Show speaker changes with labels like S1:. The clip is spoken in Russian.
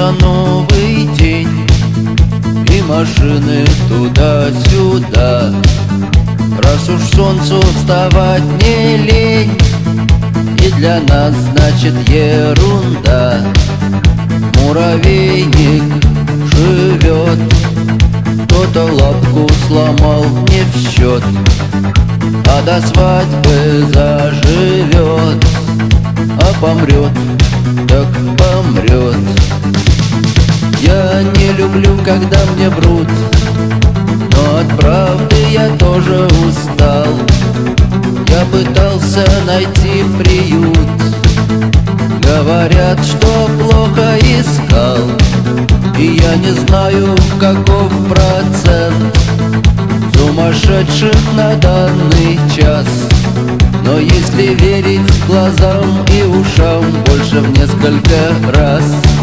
S1: на новый день, и машины туда-сюда. Раз уж солнцу вставать не лень, и для нас значит ерунда. Муравейник живет, кто-то лапку сломал не в счет, а до свадьбы заживет, а помрет, так помрет. Я не люблю, когда мне врут, но от правды я тоже устал. Я пытался найти приют, говорят, что плохо искал, и я не знаю, каков процент сумасшедших на данный час. Но если верить глазам и ушам, больше в несколько раз.